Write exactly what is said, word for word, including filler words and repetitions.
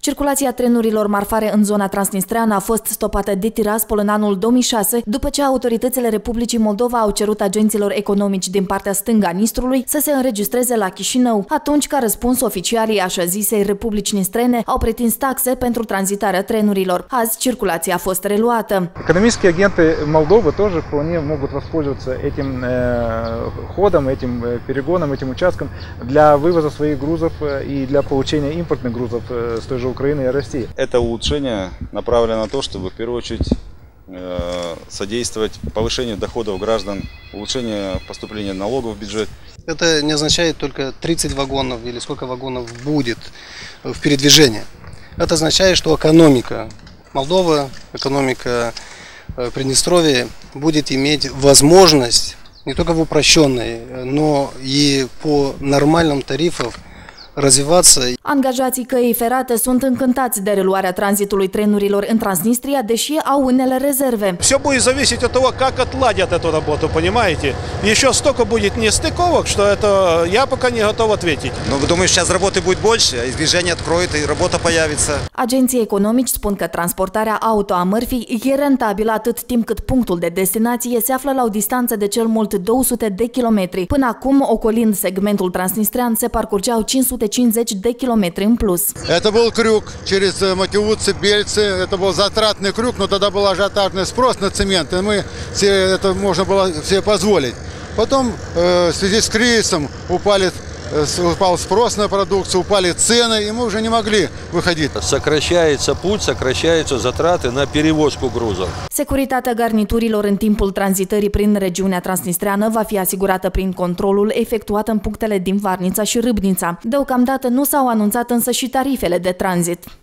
Circulația trenurilor marfare în zona transnistreană a fost stopată de Tiraspol în anul două mii șase, după ce autoritățile Republicii Moldova au cerut agenților economici din partea stângă a Nistrului să se înregistreze la Chișinău. Atunci, ca răspuns, oficialii așa zisei Republici Nistrene au pretins taxe pentru tranzitarea trenurilor. Azi, circulația a fost reluată. Экономические агенты Молдовы тоже вполне могут воспользоваться этим ходом, этим перегоном, этим участком для вывоза своих грузов и для получения импортных грузов с той же Украины и России. Это улучшение направлено на то, чтобы в первую очередь содействовать повышению доходов граждан, улучшению поступления налогов в бюджет. Это не означает только тридцать вагонов или сколько вагонов будет в передвижении. Это означает, что экономика Молдовы, экономика Приднестровья будет иметь возможность не только в упрощенной, но и по нормальным тарифам развиваться. Angajații căii ferate sunt încântați de reluarea tranzitului trenurilor în Transnistria, deși au unele rezerve. Все будет зависеть от того, как отладят эту работу, понимаете? Еще столько будет нестыковок, что это я пока не готов ответить. Но думаю, сейчас работы будет больше, и движение откроет, и работа появится. Agenții economici spun că transportarea auto a mărfii e rentabilă atât timp cât punctul de destinație se află la o distanță de cel mult două sute de kilometri. Până acum, ocolind segmentul transnistrean, se parcurgeau cinci sute cincizeci de kilometri în plus. Это был крюк через Матиуцы, Бельцы, это был затратный крюк, но тогда был ажиотажный спрос на цемент, и мы все это можно было себе позволить. Потом в связи с кризисом упали упал спрос на продукцию, упали цены, и мы уже не могли выходить. Сокращается путь, сокращаются затраты на перевозку грузов. Securitatea garniturilor în timpul tranzitării prin regiunea transnistreană va fi asigurată prin controlul efectuat în punctele din Varnița și Râbnița. Deocamdată nu s-au anunțat însă și tarifele de tranzit.